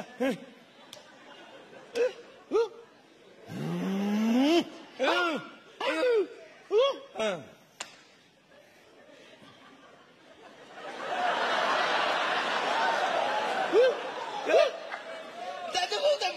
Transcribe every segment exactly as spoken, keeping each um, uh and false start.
ya. Tak tunggu, tak.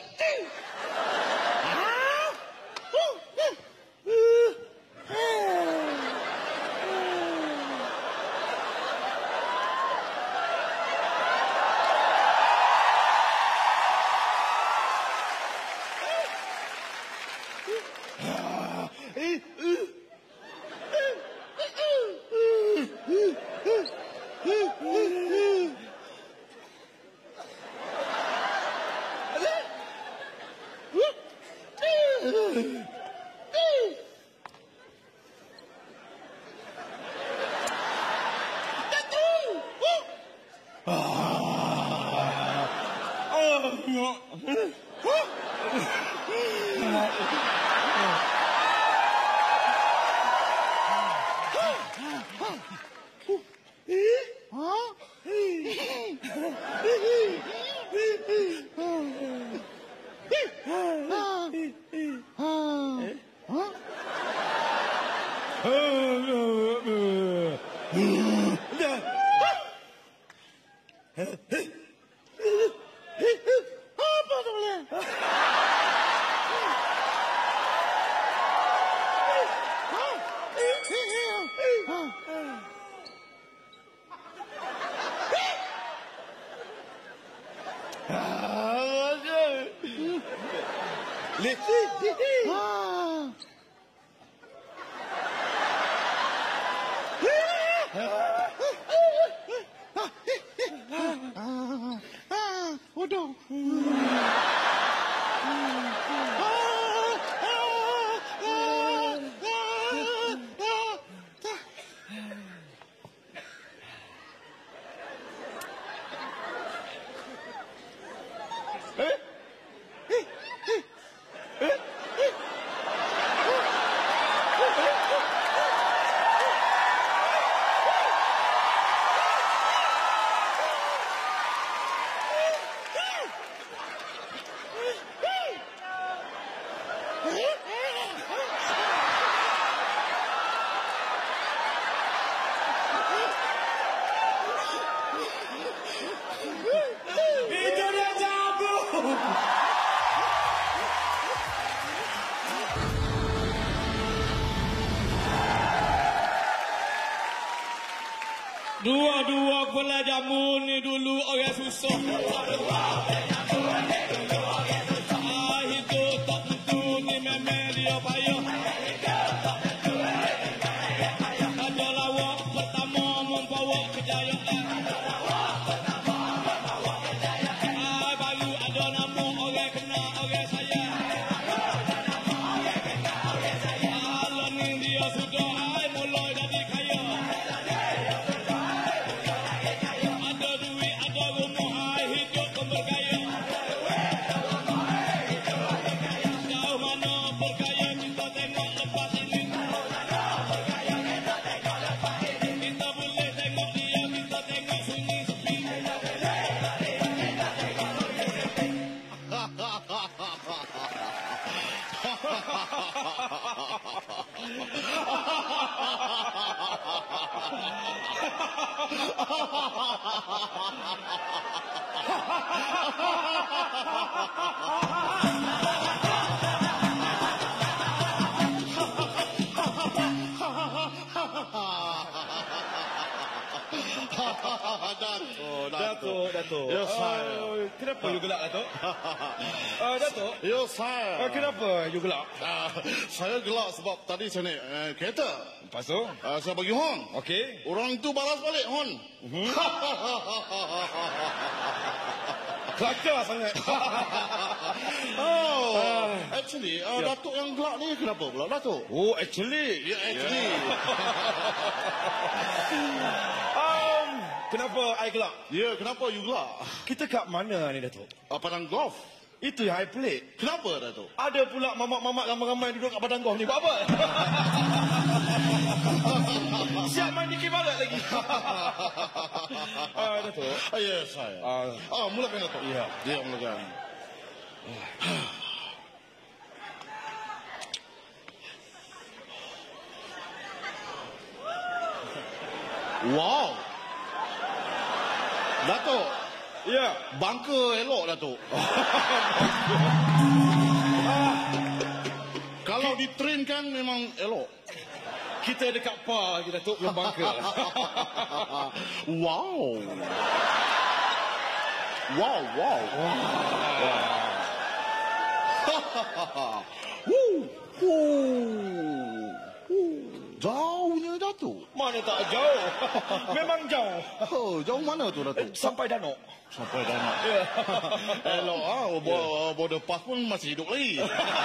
Dua-dua kepala jamu ni dulu orang susah. Ah, hidup tak tentu ni memang dia payah. Ada lawak pertama membawa kejayaan. Ah, baru ada nama orang kena orang sayang. Ah, learning dia sudah ai mulai jadi kaya. Datuk, Datuk, Datuk. Ya, saya. Uh, kenapa you gelak, Datuk? uh, Datuk? Ya, saya. Uh, kenapa you gelak? Uh, saya gelak sebab tadi saya naik uh, kereta. Lepas tu? Uh, saya bagi hon. Okey. Orang tu balas balik hon. Uh-huh. Kelakar sangat. Oh, uh, actually, uh, ya. Datuk yang gelak ni kenapa pula, Datuk? Oh, actually. Ya, actually. um, kenapa I gelak? Ya, kenapa you gelak? Kita kat mana ni, Datuk? Uh, padang golf. Itu yang I pelik. Kenapa, Datuk? Ada pula mamak-mamak ramai-ramai duduk kat padang golf ni. Buat apa? siap mandi kibarat lagi. Ah, Datuk. Ah, ya, saya. Ah. Ah, mulakan Datuk. Ya. Ya, mulakan. Wow. Datuk, Ya. bangka elok Datuk. Kalau ditrainkan memang elok. Kita dekat par lagi Datuk, belum bangka. Wow. Wow, wow. Woo. Woo. Jauhnya Datuk. Mana tak jauh. Memang jauh. Oh, jauh mana tu Datuk? Sampai danau. Sampai dah nak. Ya. Elok ah, yeah. Border pass pun masih hidup lagi.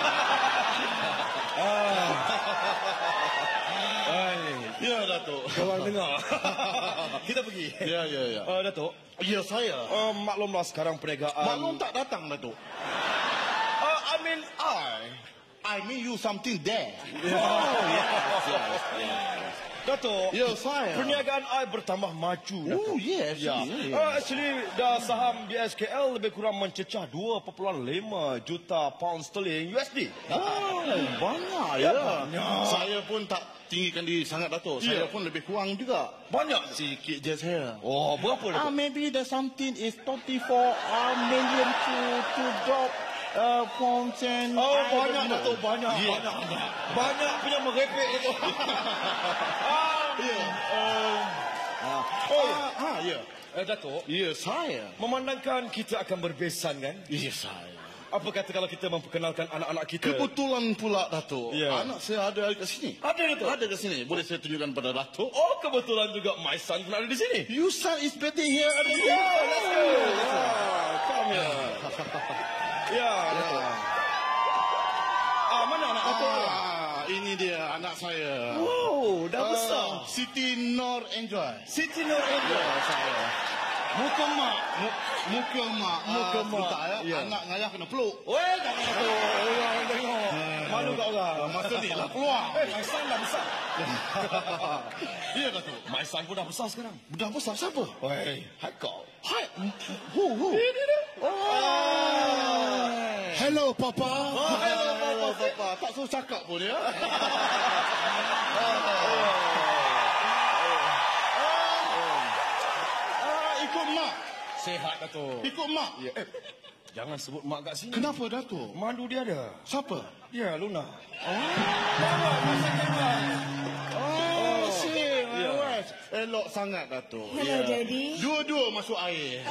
Ai, Ya Datuk. korang dengar. Kita pergi. Ya, ya, ya. Uh, Datuk, Ya saya. uh, maklumlah sekarang perniagaan. Maklum tak datang Datuk. Uh, I mean I. I mean you something there. Oh, yes, yes, yes. Datuk, Ya saya. perniagaan I bertambah maju. Oh, Datuk. yes. Ya. Ya. Uh, actually, dah saham B S K L lebih kurang mencecah dua perpuluhan lima juta pound sterling U S D. Oh, banyak Ya, ya. banyak. Saya pun tak tinggikan diri sangat Datuk. Saya Ya. pun lebih kurang juga. Banyak. Sikit je saya. Oh, berapa Ah, Datuk? maybe the something is twenty-four uh, million to to drop uh, from ten. Oh, I don't banyak know. Datuk, banyak, Ya. banyak. Banyak punya merepek Datuk. Ah, Ya. um, Ah, Oh, ya. ah, ah, ya. eh, Datuk, Ya, saya. memandangkan kita akan berbesan kan? Ya, saya. Apa kata kalau kita memperkenalkan anak-anak kita? Kebetulan pula, Datuk. Ya. Anak saya ada kat sini. Ada Datuk? Ada kat sini. Boleh saya tunjukkan pada Datuk? Oh, kebetulan juga my son pun ada di sini. You son is better here. Ada Ya, let's go. Ah, come here. Ya, Datuk. Ah, mana anak Datuk? Ah, ini dia anak saya. Oh, dah besar. Ah, Siti Nur Enjoy. Siti Nur Enjoy. Ya, saya. Muka mak. Mu- Muka mak. Muka Ah, mak. sebentar, ya. Ya. Anak ngayah kena peluk. Weh, jangan Datuk. Orang tengok. Malu kat orang. Ah, Masa ni lah keluar. Eh, my son dah besar. Ya, Datuk. My son pun dah besar sekarang. Dah besar siapa? Weh, Haikal. Hai. Who, who? Oh. Hello, Papa. Oh, hello, Papa. Papa. Tak suruh cakap pun, ya. Ah, ikut mak. Sehat Datuk. Ikut mak. Ya, eh, jangan sebut mak kat sini. Kenapa, Datuk? Mandu dia ada. Siapa? Ya, Luna. Oh, si. Ya. Wes. Elok sangat, Datuk. Hello, Ya. Daddy. Dua-dua masuk air.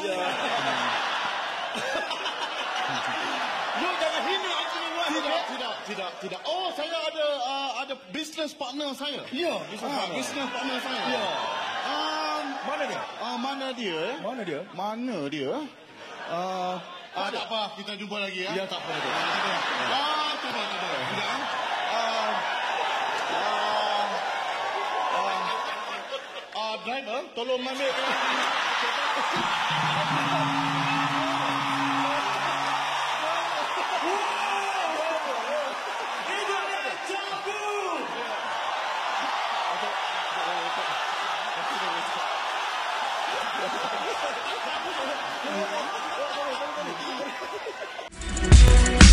Lu jangan hina Encik Wan. Tidak, tidak, tidak, tidak. Oh, saya ada uh, ada business partner saya. Ya, business Ah, partner. business partner saya. Ya. Um, Mana dia? uh, mana dia? eh? Mana dia? Mana dia? Uh, ah, tak apa, kita jumpa lagi ya. Ya, tak apa, Datuk. Ah, tak apa. Ah, tak apa, tak apa. Tidak. ah. Ah, ah, ah, driver, tolong ambil. Thank you.